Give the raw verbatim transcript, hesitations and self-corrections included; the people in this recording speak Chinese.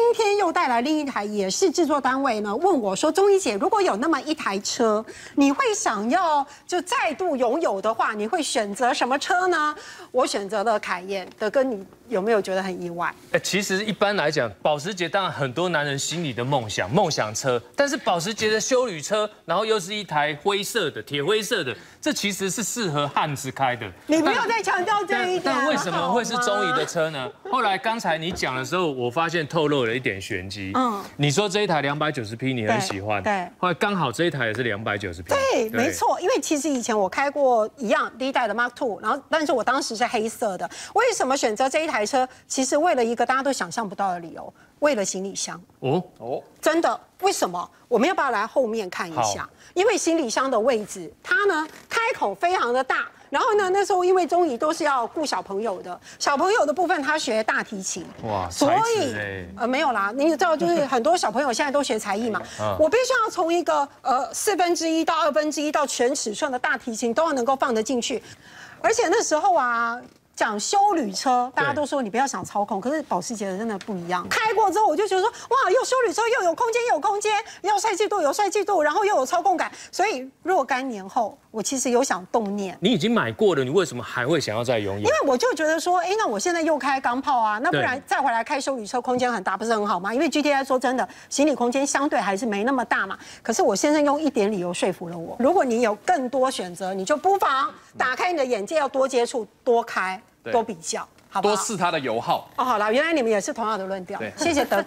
天又带来另一台，也是制作单位呢问我说：“钟怡姐，如果有那么一台车，你会想要就再度拥有的话，你会选择什么车呢？”我选择了凯宴。德哥，你有没有觉得很意外？ 哎，其实一般来讲，保时捷当然很多男人心里的梦想，梦想车，但是保时捷的休旅车，然后又是一台灰色的、铁灰色的，这其实是适合汉子开的。 你不要再强调这一点。 但为什么会是中怡的车呢？后来刚才你讲的时候，我发现透露了一点玄机。嗯，你说这一台两百九十匹你很喜欢， 对， 后来刚好这一台也是两百九十匹。 对，没错，因为其实以前我开过一样第一代的 Mark two， 然后但是我当时是黑色的。为什么选择这一台车？其实为了一个大家都想象不到的理由，为了行李箱。哦哦，真的？为什么？我们要不要来后面看一下？因为行李箱的位置，它呢开口非常的大。然后呢，那时候因为钟怡都是要顾小朋友的，小朋友的部分他学大提琴，哇，所以呃没有啦，你知道就是很多小朋友现在都学才艺嘛，我必须要从一个呃四分之一到二分之一到全尺寸的大提琴都要能够放得进去，而且那时候啊。讲休旅车，大家都说你不要想操控，可是保时捷的真的不一样。开过之后，我就觉得说，哇，又休旅车又有空间，又有空间，又有帅气度，有帅气度，然后又有操控感。所以若干年后，我其实有想动念。 你已经买过了，你为什么还会想要再拥有？ 因为我就觉得说，哎，那我现在又开钢炮啊，那不然再回来开休旅车，空间很大，不是很好吗？因为 G T I 说真的，行李空间相对还是没那么大嘛。可是我先生用一点理由说服了我。如果你有更多选择，你就不妨打开你的眼界，要多接触，多开。多比较，好不好？ 多试它的油耗。 哦，好了，原来你们也是同样的论调。谢谢德哥。